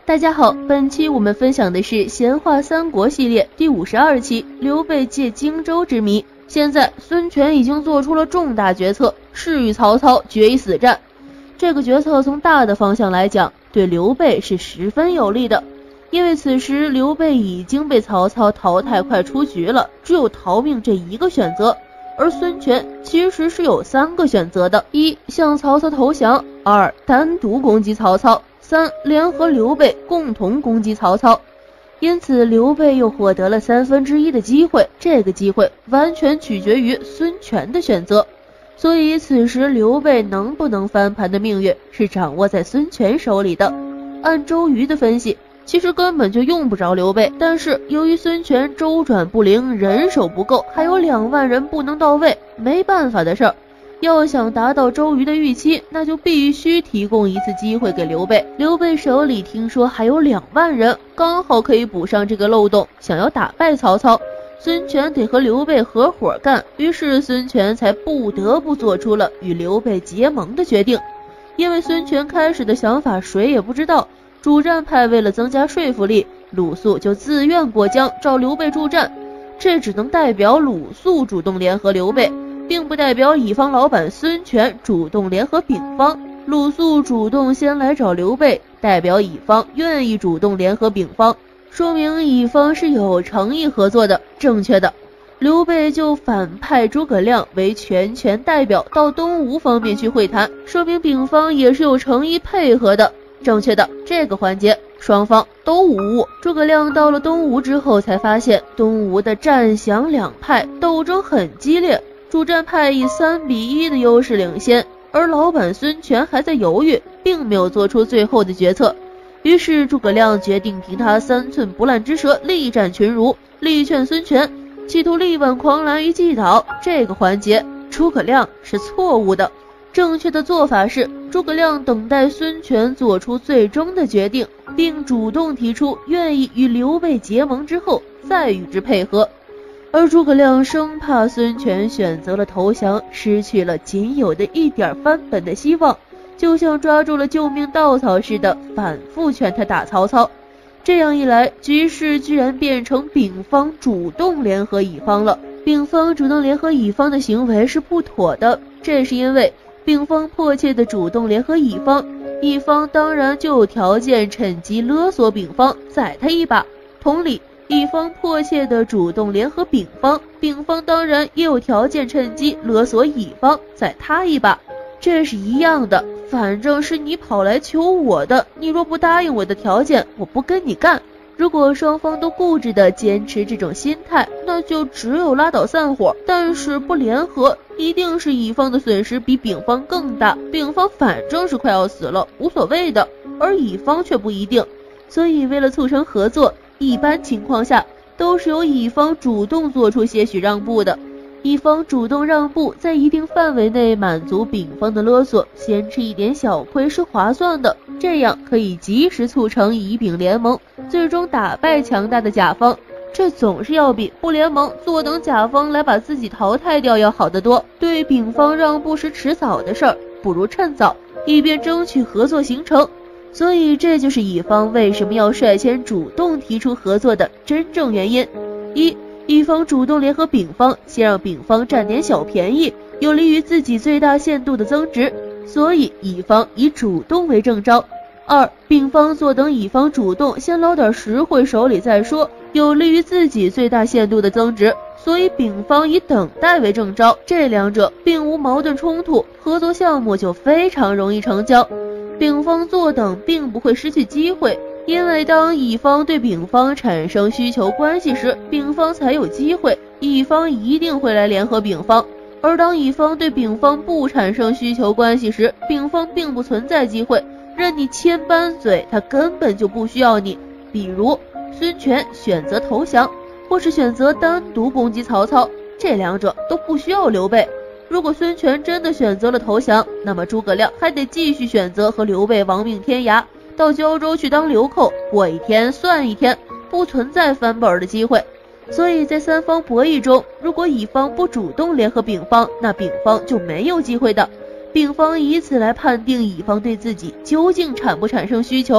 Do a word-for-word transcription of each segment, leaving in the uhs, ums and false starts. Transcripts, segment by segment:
大家好，本期我们分享的是闲话三国系列第五十二期刘备借荆州之谜。现在孙权已经做出了重大决策，是与曹操决一死战。这个决策从大的方向来讲，对刘备是十分有利的，因为此时刘备已经被曹操淘汰快出局了，只有逃命这一个选择。而孙权其实是有三个选择的：一、向曹操投降；二、单独攻击曹操；三、联合刘备共同攻击曹操。因此刘备又获得了三分之一的机会，这个机会完全取决于孙权的选择。所以此时刘备能不能翻盘的命运是掌握在孙权手里的。按周瑜的分析，其实根本就用不着刘备，但是由于孙权周转不灵，人手不够，还有两万人不能到位，没办法的事儿。要想达到周瑜的预期，那就必须提供一次机会给刘备。刘备手里听说还有两万人，刚好可以补上这个漏洞。想要打败曹操，孙权得和刘备合伙干，于是孙权才不得不做出了与刘备结盟的决定。因为孙权开始的想法谁也不知道，主战派为了增加说服力，鲁肃就自愿过江找刘备助战，这只能代表鲁肃主动联合刘备，并不代表乙方老板孙权主动联合丙方。鲁肃主动先来找刘备，代表乙方愿意主动联合丙方，说明乙方是有诚意合作的，正确的。刘备就反派诸葛亮为全权代表到东吴方面去会谈，说明丙方也是有诚意配合的，正确的。这个环节双方都无误。诸葛亮到了东吴之后，才发现东吴的战降两派斗争很激烈，主战派以三比一的优势领先，而老板孙权还在犹豫，并没有做出最后的决策。于是诸葛亮决定凭他三寸不烂之舌力战群儒，力劝孙权，企图力挽狂澜于既倒。这个环节诸葛亮是错误的，正确的做法是诸葛亮等待孙权做出最终的决定，并主动提出愿意与刘备结盟之后再与之配合。而诸葛亮生怕孙权选择了投降，失去了仅有的一点翻本的希望，就像抓住了救命稻草似的反复劝他打曹操。这样一来，局势居然变成丙方主动联合乙方了。丙方主动联合乙方的行为是不妥的，这是因为丙方迫切的主动联合乙方，乙方当然就有条件趁机勒索丙方，宰他一把。同理，乙方迫切的主动联合丙方，丙方当然也有条件趁机勒索乙方，宰他一把。这是一样的，反正是你跑来求我的，你若不答应我的条件，我不跟你干。如果双方都固执的坚持这种心态，那就只有拉倒散伙。但是不联合，一定是乙方的损失比丙方更大，丙方反正是快要死了，无所谓的，而乙方却不一定。所以为了促成合作，一般情况下都是由乙方主动做出些许让步的。乙方主动让步，在一定范围内满足丙方的勒索，先吃一点小亏是划算的，这样可以及时促成乙丙联盟，最终打败强大的甲方。这总是要比不联盟坐等甲方来把自己淘汰掉要好得多。对丙方让步是迟早的事儿，不如趁早，以便争取合作形成。所以这就是乙方为什么要率先主动提出合作的真正原因。一、乙方主动联合丙方，先让丙方占点小便宜，有利于自己最大限度的增值，所以乙方以主动为正招。二、丙方坐等乙方主动，先捞点实惠手里再说，有利于自己最大限度的增值，所以丙方以等待为正招。这两者并无矛盾冲突，合作项目就非常容易成交。丙方坐等并不会失去机会，因为当乙方对丙方产生需求关系时，丙方才有机会，乙方一定会来联合丙方。而当乙方对丙方不产生需求关系时，丙方并不存在机会，任你千般嘴，他根本就不需要你。比如孙权选择投降，或是选择单独攻击曹操，这两者都不需要刘备。如果孙权真的选择了投降，那么诸葛亮还得继续选择和刘备亡命天涯，到胶州去当流寇，过一天算一天，不存在翻本的机会。所以在三方博弈中，如果乙方不主动联合丙方，那丙方就没有机会的。丙方以此来判定乙方对自己究竟产不产生需求。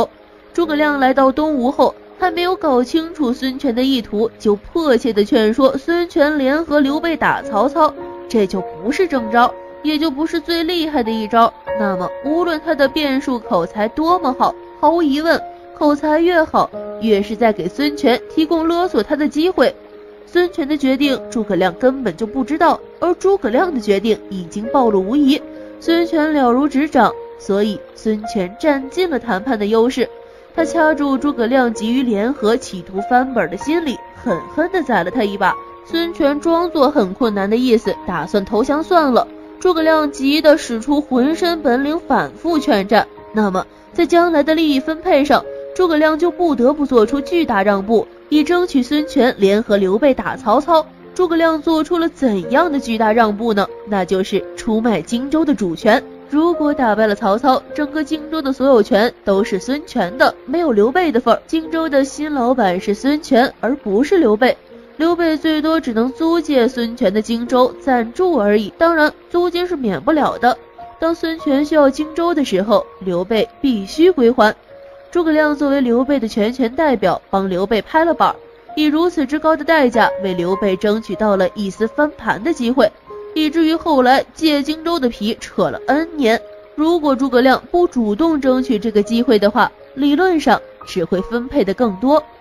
诸葛亮来到东吴后，还没有搞清楚孙权的意图，就迫切地劝说孙权联合刘备打曹操，这就不是正招，也就不是最厉害的一招。那么无论他的辩术口才多么好，毫无疑问，口才越好，越是在给孙权提供勒索他的机会。孙权的决定诸葛亮根本就不知道，而诸葛亮的决定已经暴露无遗，孙权了如指掌，所以孙权占尽了谈判的优势。他掐住诸葛亮急于联合企图翻本的心理，狠狠地宰了他一把。孙权装作很困难的意思，打算投降算了。诸葛亮急得使出浑身本领反复劝战，那么在将来的利益分配上，诸葛亮就不得不做出巨大让步，以争取孙权联合刘备打曹操。诸葛亮做出了怎样的巨大让步呢？那就是出卖荆州的主权。如果打败了曹操，整个荆州的所有权都是孙权的，没有刘备的份儿。荆州的新老板是孙权，而不是刘备。刘备最多只能租借孙权的荆州暂住而已，当然租金是免不了的。当孙权需要荆州的时候，刘备必须归还。诸葛亮作为刘备的全权代表，帮刘备拍了板，以如此之高的代价为刘备争取到了一丝翻盘的机会，以至于后来借荆州的皮扯了 N 年。如果诸葛亮不主动争取这个机会的话，理论上只会分配的更多。